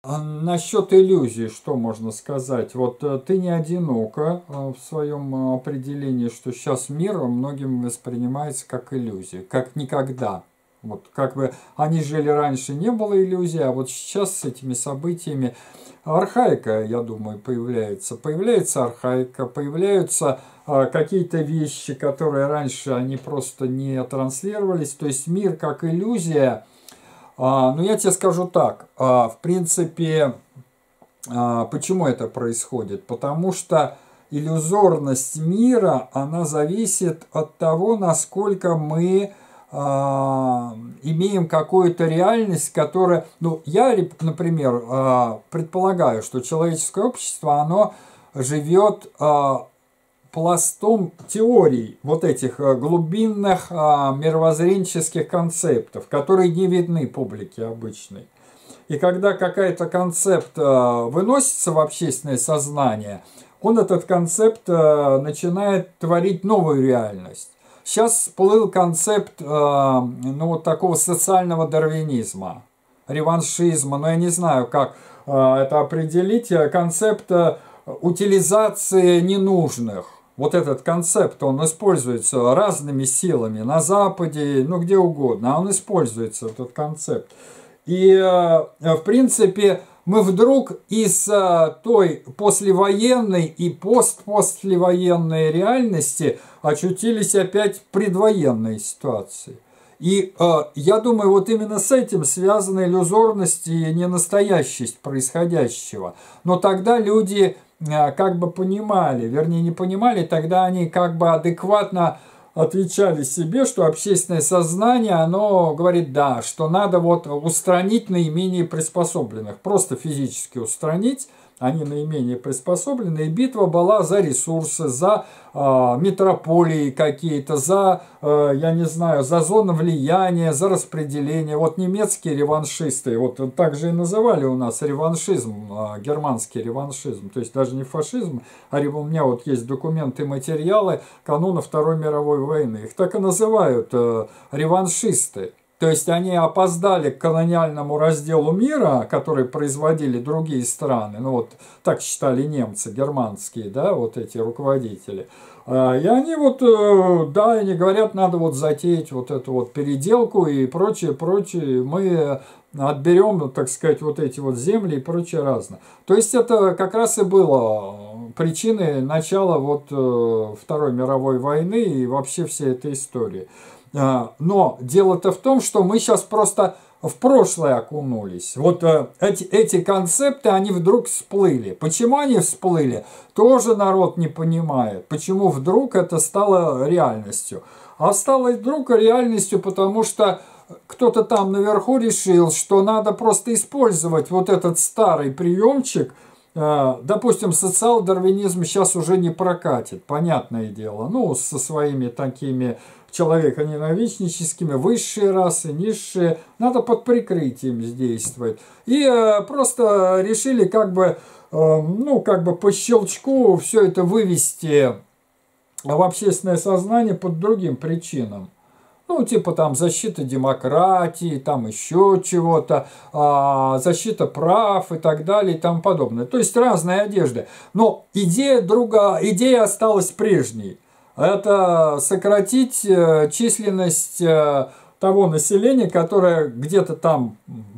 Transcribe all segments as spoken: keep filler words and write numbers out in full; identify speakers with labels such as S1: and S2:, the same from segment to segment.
S1: А насчет иллюзий, что можно сказать? Вот э, ты не одинока э, в своем э, определении, что сейчас мир многим воспринимается как иллюзия, как никогда. Вот как бы они жили раньше, не было иллюзий, а вот сейчас с этими событиями архаика, я думаю, появляется. Появляется архаика, появляются э, какие-то вещи, которые раньше они просто не транслировались. То есть мир как иллюзия. А, ну, я тебе скажу так. А, в принципе, а, почему это происходит? Потому что иллюзорность мира, она зависит от того, насколько мы а, имеем какую-то реальность, которая... Ну, я, например, а, предполагаю, что человеческое общество, оно живет а, пластом теорий вот этих глубинных а, мировоззренческих концептов, которые не видны публике обычной. И когда какой-то концепт а, выносится в общественное сознание, он этот концепт а, начинает творить новую реальность. Сейчас всплыл концепт а, ну, вот такого социального дарвинизма, реваншизма, но я не знаю, как а, это определить, концепт а, утилизации ненужных. Вот этот концепт, он используется разными силами на Западе, ну где угодно, а он используется, этот концепт. И, в принципе, мы вдруг из той послевоенной и постпослевоенной реальности очутились опять в предвоенной ситуации. И я думаю, вот именно с этим связана иллюзорность и ненастоящесть происходящего. Но тогда люди как бы понимали, вернее не понимали, тогда они как бы адекватно отвечали себе, что общественное сознание, оно говорит да, что надо вот устранить наименее приспособленных, просто физически устранить, они наименее приспособлены, и битва была за ресурсы, за э, метрополии какие-то, за, э, я не знаю, за зоны влияния, за распределение. Вот немецкие реваншисты, вот так же и называли у нас реваншизм, э, германский реваншизм, то есть даже не фашизм, а у меня вот есть документы, материалы кануна Второй мировой войны, их так и называют э, реваншисты. То есть они опоздали к колониальному разделу мира, который производили другие страны, ну вот так считали немцы, германские, да, вот эти руководители. И они вот, да, они говорят, надо вот затеять вот эту вот переделку и прочее, прочее, мы отберем, так сказать, вот эти вот земли и прочее разное. То есть это как раз и было причиной начала вот Второй мировой войны и вообще всей этой истории. Но дело-то в том, что мы сейчас просто в прошлое окунулись. Вот эти, эти концепты, они вдруг всплыли. Почему они всплыли, тоже народ не понимает. Почему вдруг это стало реальностью. А стало вдруг реальностью, потому что кто-то там наверху решил, что надо просто использовать вот этот старый приемчик. Допустим, социал-дарвинизм сейчас уже не прокатит, понятное дело. Ну, со своими такими человеконенавистническими, высшие расы, низшие, надо под прикрытием действовать. И э, просто решили как бы, э, ну, как бы по щелчку все это вывести в общественное сознание под другим причинам. Ну, типа там защита демократии, там еще чего-то, а, защита прав и так далее и тому подобное. То есть разные одежды. Но идея друга, идея осталась прежней. Это сократить численность того населения, которое где-то там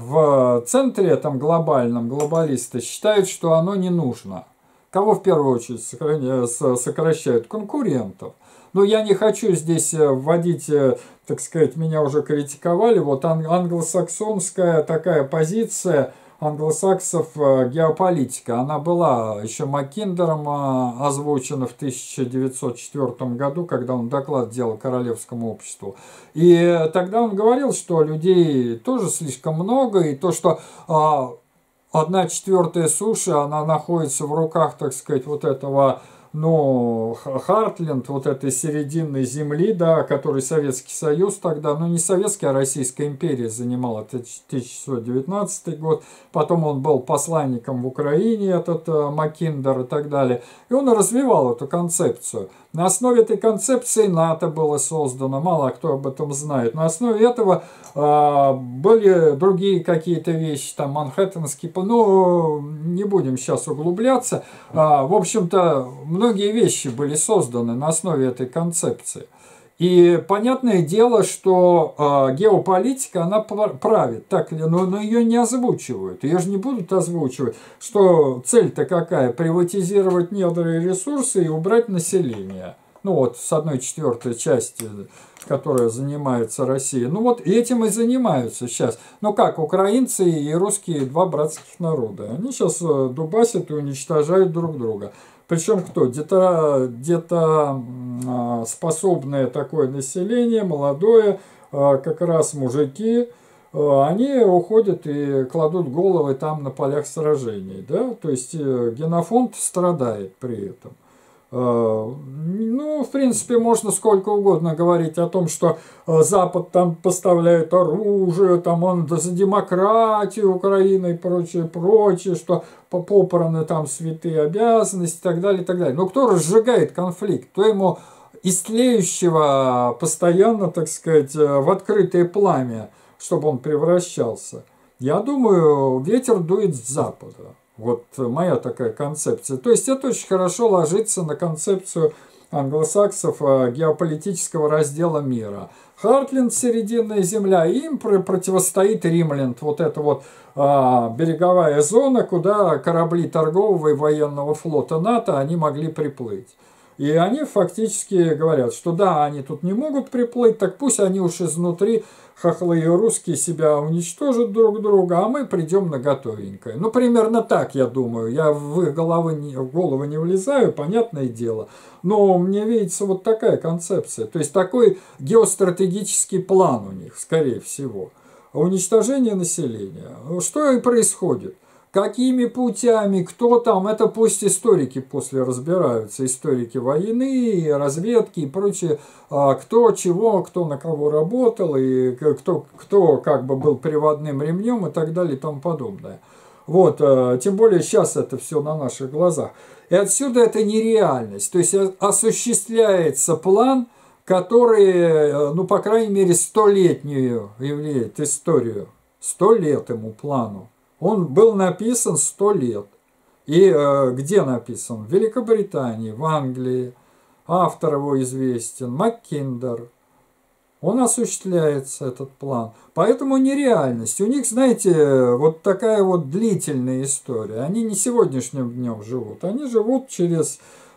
S1: в центре, там глобальном, глобалисты считают, что оно не нужно. Кого в первую очередь сокращают? Конкурентов. Но я не хочу здесь вводить, так сказать, меня уже критиковали, вот англосаксонская такая позиция англосаксов геополитика, она была еще Маккиндером озвучена в тысяча девятьсот четвёртом году, когда он доклад делал Королевскому обществу. И тогда он говорил, что людей тоже слишком много, и то, что одна четвертая суши, она находится в руках, так сказать, вот этого но Хартленд вот этой серединной земли, да, который Советский Союз тогда, ну не Советский, а Российская империя занимала, это тысяча девятьсот девятнадцатый год, потом он был посланником в Украине, этот Маккиндер и так далее, и он развивал эту концепцию. На основе этой концепции НАТО было создано, мало кто об этом знает. На основе этого э, были другие какие-то вещи, там Манхэттенский, ну, не будем сейчас углубляться. Э, в общем-то, многие вещи были созданы на основе этой концепции. И понятное дело, что э, геополитика, она правит, так ли, но, но ее не озвучивают. Ее же не будут озвучивать, что цель-то какая? Приватизировать недра и ресурсы и убрать население. Ну вот, с одной четвертой части, которая занимается Россия. Ну вот этим и занимаются сейчас. Ну как, украинцы и русские два братских народа. Они сейчас дубасят и уничтожают друг друга. Причем кто? Где-то где-то способное такое население, молодое, как раз мужики, они уходят и кладут головы там на полях сражений. Да? То есть генофонд страдает при этом. Ну, в принципе, можно сколько угодно говорить о том, что Запад там поставляет оружие, там он за демократию Украины и прочее, прочее, что попраны там святые обязанности и так далее, и так далее. Но кто разжигает конфликт? Кто ему из тлеющего постоянно, так сказать, в открытое пламя, чтобы он превращался? Я думаю, ветер дует с запада. Вот моя такая концепция. То есть это очень хорошо ложится на концепцию англосаксов геополитического раздела мира. Хартленд, серединная земля, им противостоит Римленд, вот эта вот а, береговая зона, куда корабли торгового и военного флота НАТО они могли приплыть. И они фактически говорят, что да, они тут не могут приплыть, так пусть они уж изнутри, хохлы и русские, себя уничтожат друг друга, а мы придем на готовенькое. Ну, примерно так, я думаю. Я в их головы не, в голову не влезаю, понятное дело. Но мне видится вот такая концепция. То есть такой геостратегический план у них, скорее всего. Уничтожение населения. Что и происходит? Какими путями, кто там, это пусть историки после разбираются, историки войны, разведки и прочее, кто чего, кто на кого работал, и кто, кто как бы был приводным ремнем и так далее и тому подобное. Вот, тем более сейчас это все на наших глазах. И отсюда это нереальность, то есть осуществляется план, который, ну, по крайней мере, столетнюю являет историю, сто лет ему плану. Он был написан сто лет. И э, где написан? В Великобритании, в Англии. Автор его известен, Маккиндер. Он осуществляется, этот план. Поэтому нереальность. У них, знаете, вот такая вот длительная история. Они не сегодняшним днем живут. Они живут через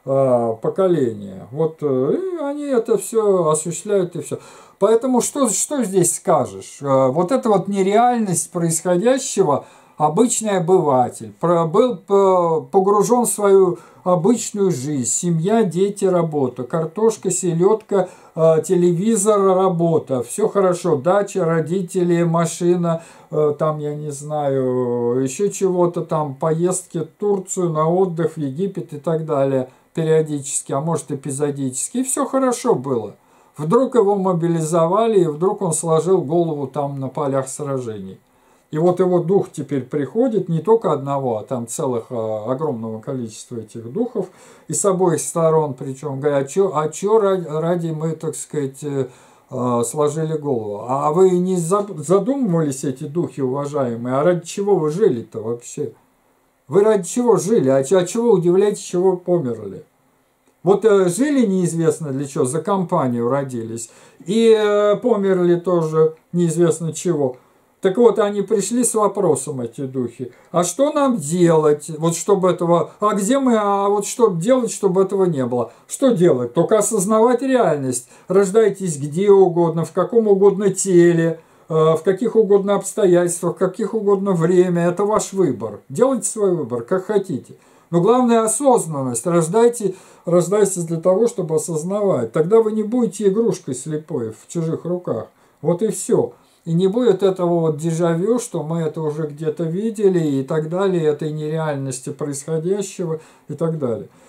S1: э, поколения. Вот э, и они это все осуществляют и все. Поэтому что, что здесь скажешь? Э, вот эта вот нереальность происходящего... Обычный обыватель, был погружен в свою обычную жизнь, семья, дети, работа, картошка, селедка, телевизор, работа, все хорошо, дача, родители, машина, там, я не знаю, еще чего-то там, поездки в Турцию, на отдых, в Египет и так далее, периодически, а может эпизодически, и все хорошо было. Вдруг его мобилизовали, и вдруг он сложил голову там на полях сражений. И вот его дух теперь приходит, не только одного, а там целых а, огромного количества этих духов, и с обоих сторон, причем, говорят, а что а чё ради, ради мы, так сказать, э, э, сложили голову? А вы не задумывались, эти духи, уважаемые, а ради чего вы жили-то вообще? Вы ради чего жили? А, а чего удивляетесь, чего померли? Вот э, жили неизвестно для чего, за компанию родились, и э, померли тоже неизвестно чего. Так вот, они пришли с вопросом, эти духи, а что нам делать, вот чтобы этого, а где мы, а вот что делать, чтобы этого не было? Что делать? Только осознавать реальность. Рождайтесь где угодно, в каком угодно теле, в каких угодно обстоятельствах, в каких угодно время. Это ваш выбор. Делайте свой выбор, как хотите. Но главное осознанность. Рождайте, рождайтесь для того, чтобы осознавать. Тогда вы не будете игрушкой слепой в чужих руках. Вот и все. И не будет этого вот дежавю, что мы это уже где-то видели и так далее, этой нереальности происходящего и так далее.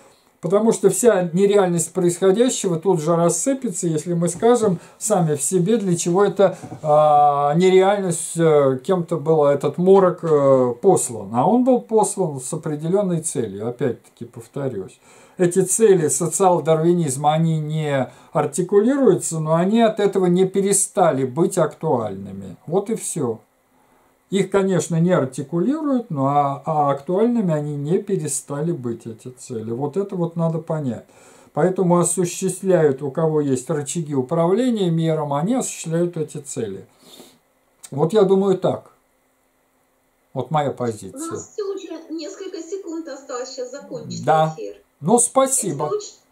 S1: Потому что вся нереальность происходящего тут же рассыпется, если мы скажем сами в себе, для чего эта э, нереальность э, кем-то была, этот морок э, послан. А он был послан с определенной целью, опять-таки повторюсь. Эти цели социал-дарвинизма, они не артикулируются, но они от этого не перестали быть актуальными. Вот и все. Их, конечно, не артикулируют, но а, а актуальными они не перестали быть, эти цели. Вот это вот надо понять. Поэтому осуществляют, у кого есть рычаги управления миром, они осуществляют эти цели. Вот я думаю так. Вот моя позиция.
S2: У нас все уже несколько секунд осталось сейчас закончить
S1: да.
S2: эфир.
S1: Ну, спасибо.